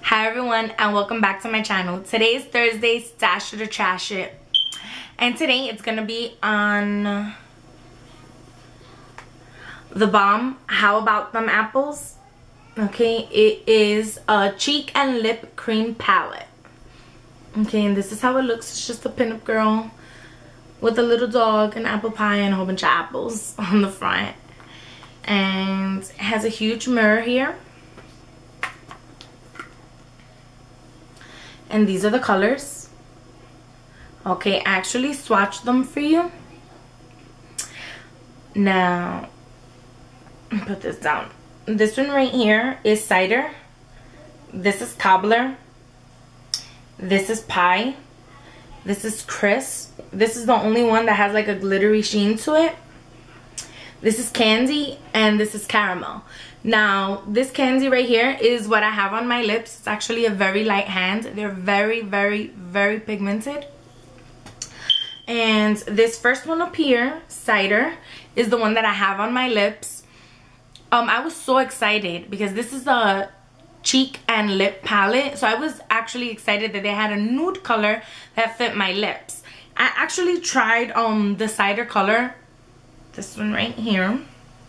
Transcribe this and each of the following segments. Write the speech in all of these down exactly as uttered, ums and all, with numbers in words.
Hi everyone, and welcome back to my channel. Today is Thursday, Stash It or Trash It. And today it's gonna be on the bomb How About Them Apples. Okay, it is a cheek and lip cream palette. Okay, and this is how it looks. It's just a pinup girl with a little dog, an apple pie, and a whole bunch of apples on the front. And it has a huge mirror here. And these are the colors. Okay, I actually swatched them for you. Now, put this down. This one right here is cider. This is cobbler. This is pie. This is crisp. This is the only one that has like a glittery sheen to it. This is candy, and this is caramel. Now, this candy right here is what I have on my lips. It's actually a very light hand. They're very, very, very pigmented. And this first one up here, cider, is the one that I have on my lips. Um, I was so excited because this is a cheek and lip palette. So I was actually excited that they had a nude color that fit my lips. I actually tried um the cider color. This one right here.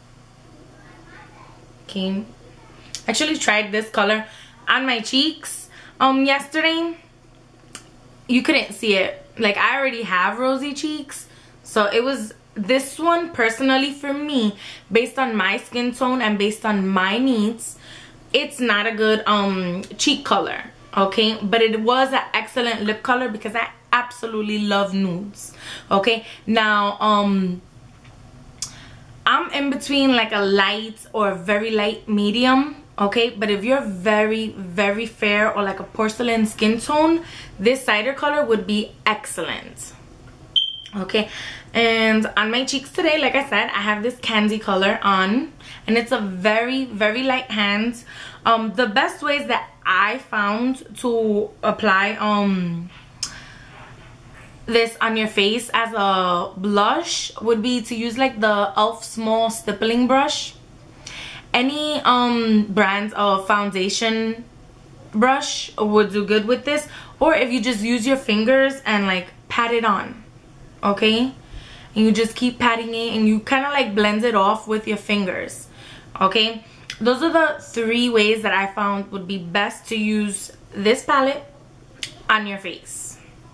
Okay. Actually tried this color on my cheeks um yesterday. You couldn't see it. Like, I already have rosy cheeks. So it was this one personally for me, based on my skin tone and based on my needs. It's not a good um cheek color. Okay. But it was an excellent lip color because I absolutely love nudes. Okay. Now um I'm in between like a light or a very light medium, okay? But if you're very, very fair or like a porcelain skin tone, this cider color would be excellent, okay? And on my cheeks today, like I said, I have this candy color on, and it's a very, very light hand. Um, the best ways that I found to apply um this on your face as a blush would be to use like the e l f small stippling brush. Any um brand of foundation brush would do good with this, or if you just use your fingers and like pat it on, okay? And you just keep patting it and you kind of like blend it off with your fingers, okay? Those are the three ways that I found would be best to use this palette on your face.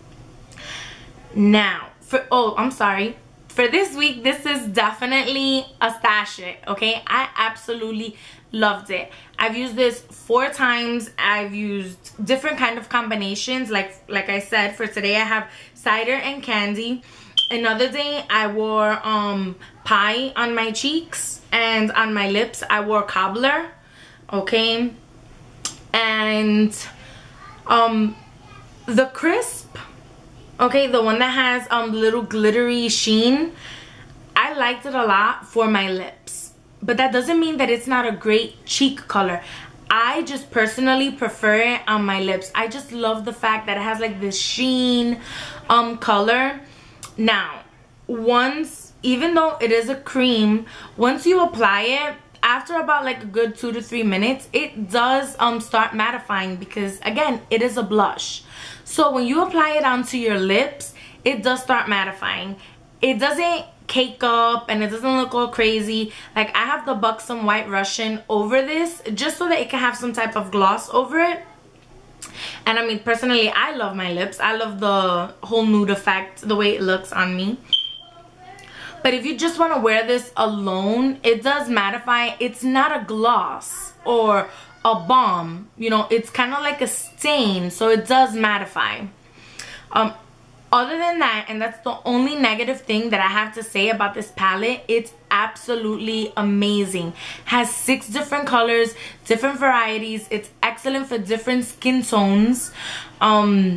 Now, for oh, I'm sorry. For this week, this is definitely a stash it, okay? I absolutely loved it. I've used this four times. I've used different kind of combinations. Like, like I said, for today, I have cider and candy. Another day, I wore um, pie on my cheeks. And on my lips, I wore cobbler, okay? And um, the crisp, okay, the one that has um little glittery sheen, I liked it a lot for my lips, but that doesn't mean that it's not a great cheek color. I just personally prefer it on my lips. I just love the fact that it has like this sheen um color. Now, once, even though it is a cream, once you apply it, after about like a good two to three minutes, it does um start mattifying because, again, it is a blush. So when you apply it onto your lips, it does start mattifying. It doesn't cake up and it doesn't look all crazy. Like, I have the Buxom White Russian over this just so that it can have some type of gloss over it. And I mean, personally, I love my lips. I love the whole nude effect, the way it looks on me. But if you just want to wear this alone, it does mattify. It's not a gloss or a balm, you know, it's kind of like a stain, so it does mattify. Um, other than that, and that's the only negative thing that I have to say about this palette, it's absolutely amazing. Has six different colors, different varieties. It's excellent for different skin tones. Um,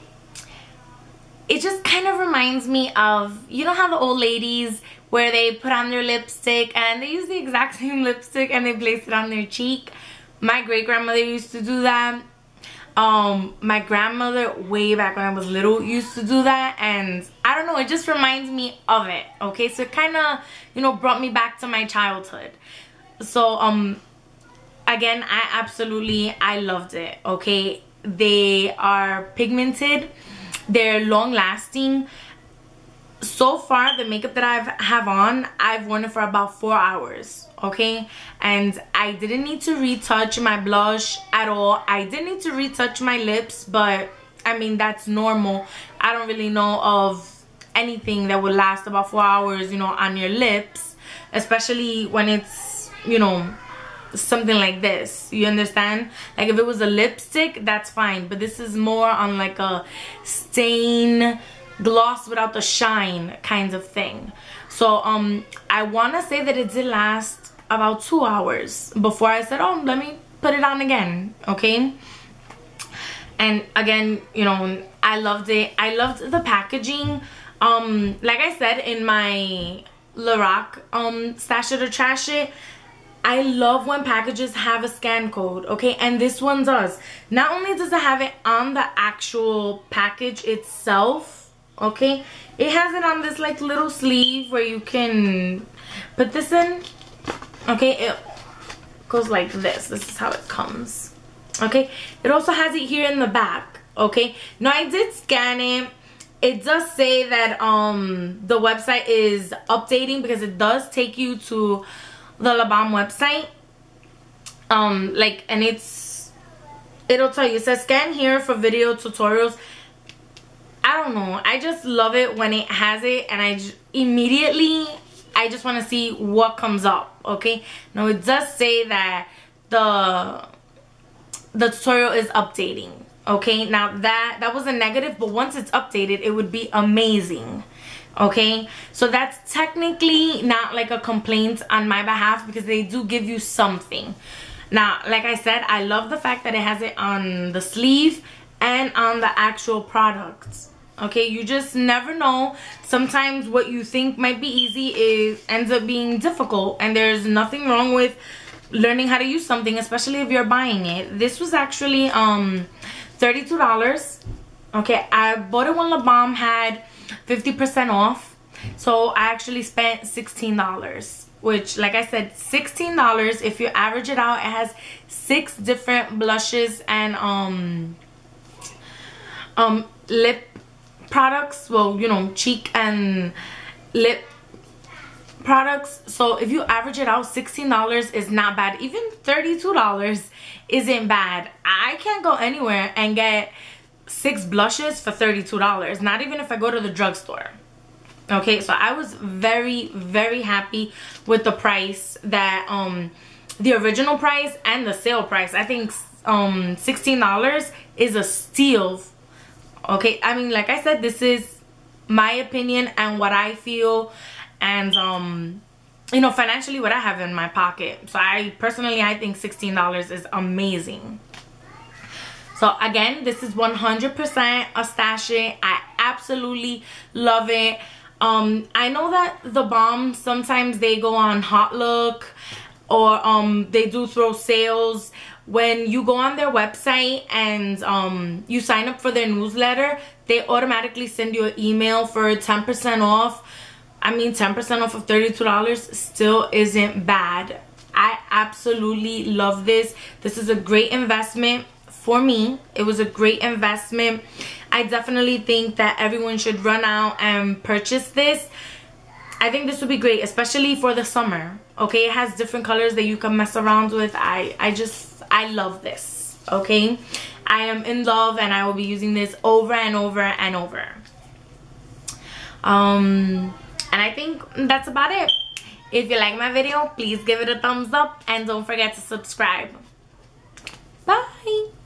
it just kind of reminds me of, you know how the old ladies where they put on their lipstick and they use the exact same lipstick and they place it on their cheek? My great grandmother used to do that. Um, my grandmother way back when I was little used to do that, and I don't know, it just reminds me of it. Okay, so it kind of, you know, brought me back to my childhood. So um, I again, I absolutely, I loved it, okay? They are pigmented, they're long lasting. So far, the makeup that I've have on, I've worn it for about four hours, okay? And I didn't need to retouch my blush at all. I did need to retouch my lips, but I mean, that's normal. I don't really know of anything that would last about four hours, you know, on your lips, especially when it's, you know, something like this. You understand? Like if it was a lipstick, that's fine, but this is more on like a stain gloss without the shine kind of thing. So um I want to say that it did last about two hours before I said, oh, let me put it on again, okay? And again, you know, I loved it. I loved the packaging. Um like I said in my Lorac um Stash It or Trash It, I love when packages have a scan code, okay? And this one does. Not only does it have it on the actual package itself, okay, it has it on this like little sleeve where you can put this in, okay? It goes like this. This is how it comes, okay? It also has it here in the back, okay? Now I did scan it. It does say that um the website is updating because it does take you to the La Balm website, um like, and it's, it'll tell you, it says scan here for video tutorials. I don't know, I just love it when it has it, and I just, immediately I just want to see what comes up, okay? Now it does say that the the tutorial is updating, okay? Now that that was a negative, but once it's updated, it would be amazing, okay? So that's technically not like a complaint on my behalf because they do give you something. Now, like I said, I love the fact that it has it on the sleeve and on the actual products, okay? You just never know. Sometimes what you think might be easy is ends up being difficult, and there's nothing wrong with learning how to use something, especially if you're buying it. This was actually um thirty-two dollars, okay? I bought it when La Balm had fifty percent off, so I actually spent sixteen dollars, which, like I said, sixteen dollars. If you average it out, it has six different blushes and um um lip products, well, you know, cheek and lip products. So if you average it out, sixteen dollars is not bad. Even thirty-two dollars isn't bad. I can't go anywhere and get six blushes for thirty-two dollars, not even if I go to the drugstore, okay? So I was very, very happy with the price, that um the original price and the sale price. I think um sixteen dollars is a steal, okay? I mean, like I said, this is my opinion and what I feel, and um you know, financially what I have in my pocket. So I personally, I think sixteen dollars is amazing. So again, this is one hundred percent a stash it. I absolutely love it. um I know that the Balm, sometimes they go on Hot Look, or um they do throw sales. When you go on their website and um you sign up for their newsletter, they automatically send you an email for ten percent off. I mean, ten percent off of thirty-two dollars still isn't bad. I absolutely love this. This is a great investment for me. It was a great investment. I definitely think that everyone should run out and purchase this. I think this would be great, especially for the summer, okay? It has different colors that you can mess around with. I, I just, I love this, okay? I am in love, and I will be using this over and over and over. Um... And I think that's about it. If you like my video, please give it a thumbs up, and don't forget to subscribe. Bye.